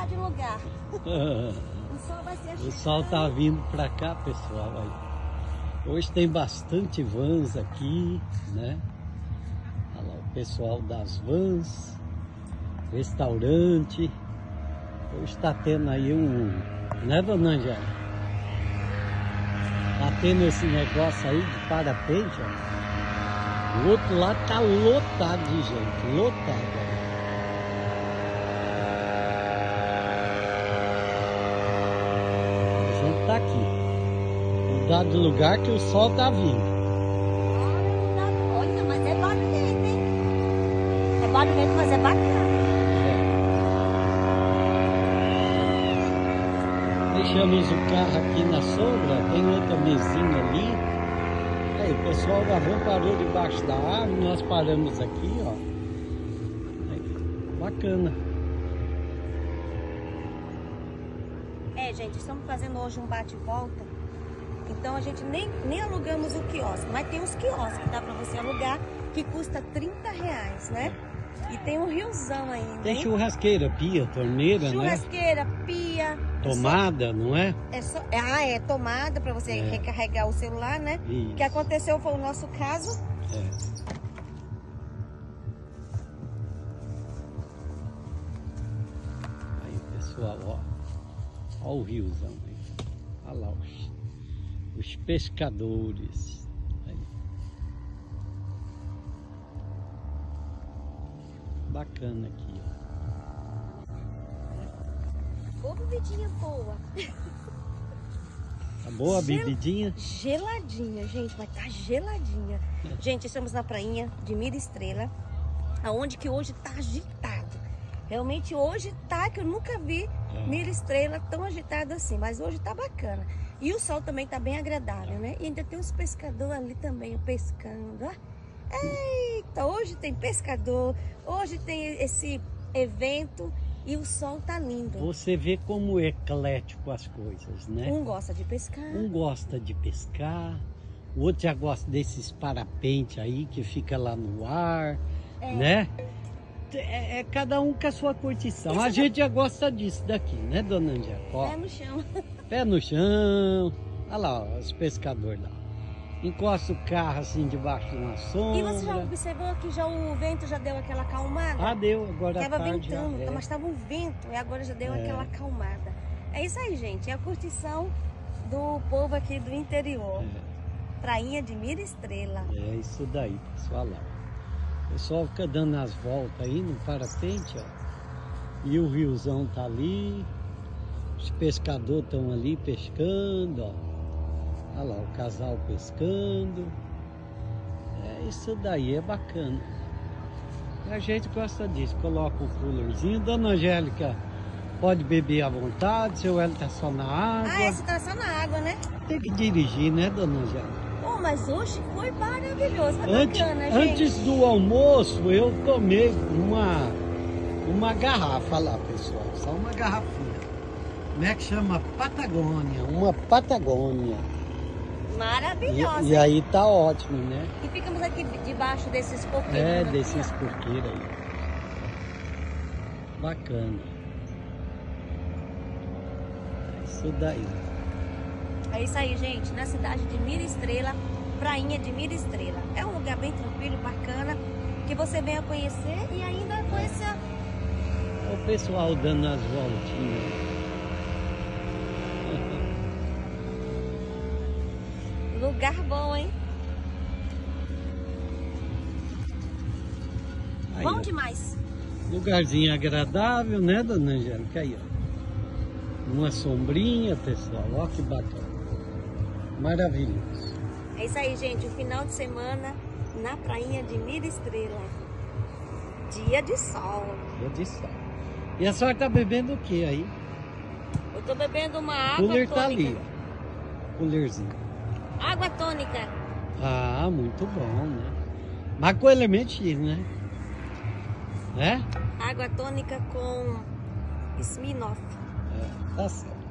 mudar de lugar. O sol vai ser O sol tá vindo pra cá, pessoal. Aí. Hoje tem bastante vans aqui, né? Olha lá, o pessoal das vans, restaurante. Hoje tá tendo aí né, dona Angélica? Tá tendo esse negócio aí de parapente, ó. O outro lado tá lotado de gente, lotado. Ó. A gente tá aqui. Mudar de lugar que o sol tá vindo. Olha, mas é barulhento, hein? É barulhento, mas é bacana. Deixamos o carro aqui na sombra, tem outra mesinha ali. Aí o pessoal da van parou debaixo da árvore, nós paramos aqui, ó. Aí, bacana. Gente, estamos fazendo hoje um bate e volta. Então a gente nem alugamos o quiosque, mas tem os quiosques que dá pra você alugar, que custa R$30, né? E tem um riozão ainda. Tem churrasqueira, pia, torneira, churrasqueira, né? pia. Tomada, não é? É tomada para você recarregar o celular, né? Isso. O que aconteceu foi o nosso caso. Aí, pessoal, ó. Olha o riozão aí. Olha lá os pescadores. Aí. Bacana aqui, ó. Ô, bebidinha boa. Tá boa a bebidinha? Geladinha, gente, mas tá geladinha. Gente, estamos na prainha de Mira Estrela, aonde que hoje tá agitado. Realmente hoje tá, que eu nunca vi Mira Estrela tão agitado assim, mas hoje tá bacana. E o sol também tá bem agradável, né? E ainda tem os pescadores ali também, pescando, ó. Eita, hoje tem pescador, hoje tem esse evento e o sol tá lindo. Você vê como é eclético as coisas, né? Um gosta de pescar. Um gosta de pescar, o outro já gosta desses parapentes aí que fica lá no ar, né? É cada um com a sua curtição. A gente já gosta disso daqui, né, dona Angélica? Pé no chão. Pé no chão. Olha lá, ó, os pescadores lá. Encosta o carro assim debaixo de uma sombra. E você já observou que já o vento já deu aquela acalmada? Ah, deu, agora Tava tarde ventando, já, mas estava um vento e agora já deu aquela acalmada. É isso aí, gente. É a curtição do povo aqui do interior. Prainha de Mira Estrela. É isso daí, pessoal lá. O pessoal fica dando as voltas aí no parapente, ó. E o riozão tá ali. Os pescadores estão ali pescando, ó. Olha lá, o casal pescando. É isso daí, é bacana. E a gente gosta disso. Coloca o coolerzinho. Dona Angélica pode beber à vontade. Seu Hélio tá só na água. Ah, esse tá só na água, né? Tem que dirigir, né, dona Angélica? Oh, mas hoje foi maravilhoso. Tá bacana, gente. Antes do almoço, eu tomei uma garrafa lá, pessoal. Só uma garrafinha. Como é que chama? Patagônia. Uma Patagônia. Maravilhosa. E aí tá ótimo, né? E ficamos aqui debaixo desses coqueiros. Desses coqueiros aí. Bacana. É isso daí. É isso aí, gente. Na cidade de Mira Estrela, prainha de Mira Estrela. É um lugar bem tranquilo, bacana, que você venha conhecer e ainda conhecer. O pessoal dando as voltinhas. Lugar bom, hein? Aí, Bom ó. demais. Lugarzinho agradável, né, dona Angélica? Aí, ó. Uma sombrinha, pessoal. Ó que bacana. Maravilhoso. É isso aí, gente. O final de semana na prainha de Mira Estrela. Dia de sol. Dia de sol. E a senhora tá bebendo o que aí? Eu tô bebendo uma água Cooler tônica. tá ali, ó. Coolerzinho. Água tônica. Ah, muito bom, né? Mas com elemento X, né? Água tônica com Smirnoff. Tá certo.